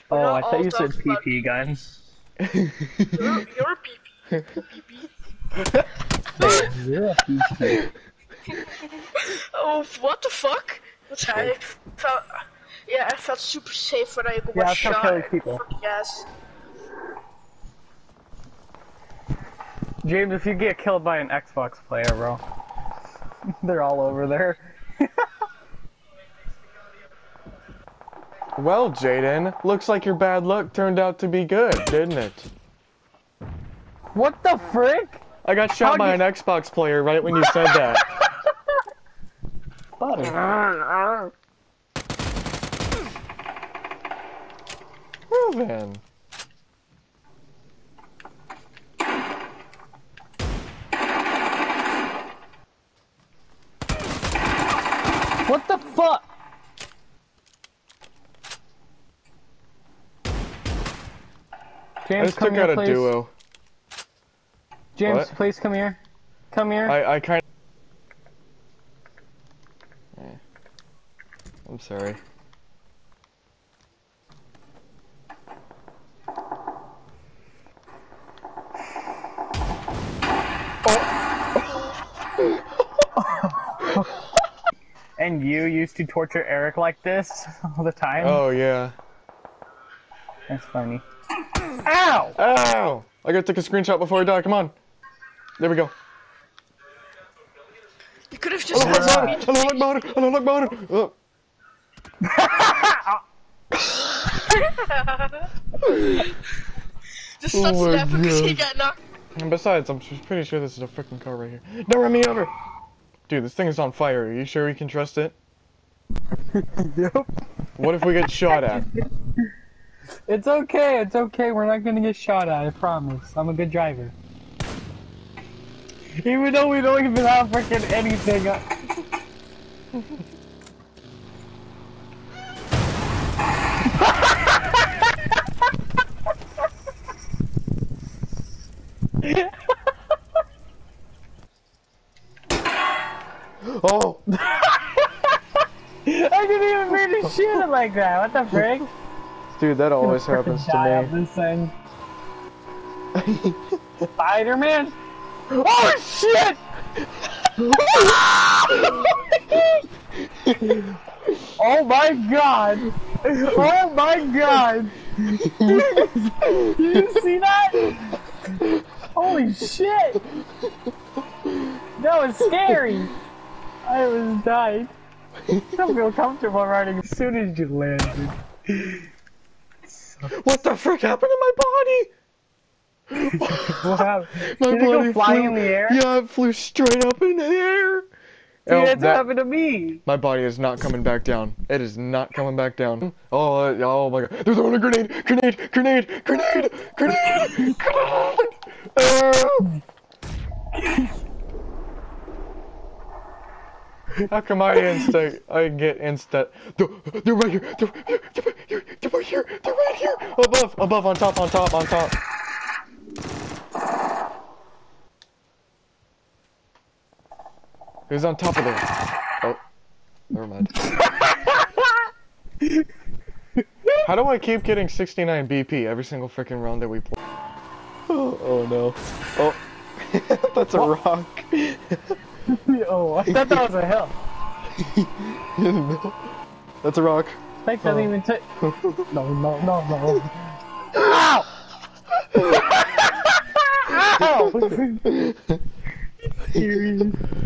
Oh, I thought you said PP guns. You're PP. You're a PP. Oh, what the fuck? I felt, yeah, I felt super safe when I got shot. Killing people. Yes. James, if you get killed by an Xbox player, bro, they're all over there. Well, Jaden, looks like your bad luck turned out to be good, didn't it? What the frick? I got shot by an Xbox player right when you said that. Buddy. Well then. What the fuck? James, I just come took here, out a please. duo. James, What? please come here. Come here. I kind of... I'm sorry. And you used to torture Eric like this all the time? Oh, yeah. That's funny. Ow! Ow! I gotta take a screenshot before I die, come on. There we go. You could have just asked me to Oh. just start Oh my snapping because he God. got knocked. And besides, I'm pretty sure this is a freaking car right here. Don't run me over! Dude, this thing is on fire. Are you sure we can trust it? Yep. What if we get shot at? It's okay, it's okay. We're not gonna get shot at, I promise. I'm a good driver. Even though we don't even have freaking anything. Oh! I didn't even mean to shoot it like that. What the frick? Dude, that always happens to me. This thing. Spider-Man. Oh shit! Oh my god! Oh my god! Did you see that? Holy shit! That was scary! I was dying. I don't feel comfortable riding as soon as you landed. What the frick happened to my body? What happened? My Did body it go flying flew, in the air? Yeah, it flew straight up in the air. See, Oh, that's what happened to me. My body is not coming back down. It is not coming back down. Oh my god. They're throwing a grenade! Grenade! Grenade! Grenade! Grenade! Grenade! How come I get instant? They're right here! They're right here! They're right here! Above, on top. Who's on top of there? Oh, never mind. How do I keep getting 69 BP every single freaking round that we play? Oh no. Oh, that's a rock. Oh, I thought that was a hill. No. That's a rock. Thanks, I didn't even take. No. Ow! Ow!